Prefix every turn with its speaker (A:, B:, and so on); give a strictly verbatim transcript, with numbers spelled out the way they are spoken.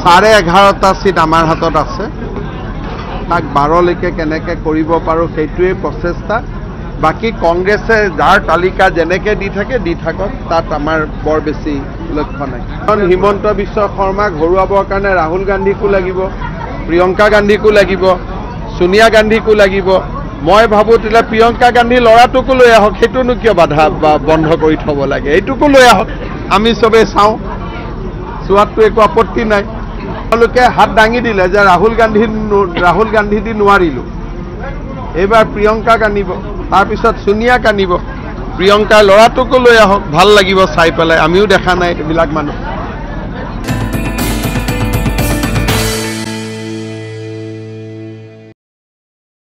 A: সাড়ে এঘাৰটা সিট আমাৰ হাতত আছে তাক বাৰলৈকে কেনেকৈ কৰিব পাৰোঁ সেইটোৱে প্ৰচেষ্টা বাকি কংগ্ৰেছে যাৰ তালিকা যেনেকৈ দি থাকে দি থাকক তাত আমাৰ বৰ বেছি লক্ষ্য নাই কাৰণ হিমন্ত বিশ্ব শৰ্মাক হৰুৱাবৰ কাৰণে ৰাহুল গান্ধীকো লাগিব প্ৰিয়ংকা গান্ধীকো লাগিব সোনিয়া গান্ধীকো লাগিব মই ভাবো তেলে প্ৰিয়ংকা গান্ধী লৰাটোকো লৈ আহক সেইটোনো কিয় বাধা বন্ধ কৰি থব লাগে এইটোকো লৈ আহক আমি সবে চাওঁ চোৱাটো একো আপত্তি নাই তেওঁলোকে হাত দাঙি দিলে যে ৰাহুল গান্ধী ৰাহুল গান্ধী দি নোৱাৰিলো এইবাৰ প্ৰিয়ংকাক আনিব তাৰপিছত সোনিয়াক আনিব প্ৰিয়ংকা লৰাটোকো লৈ আহক ভাল লাগিব চাই পেলাই আমিও দেখা নাই এইবিলাক মানুহ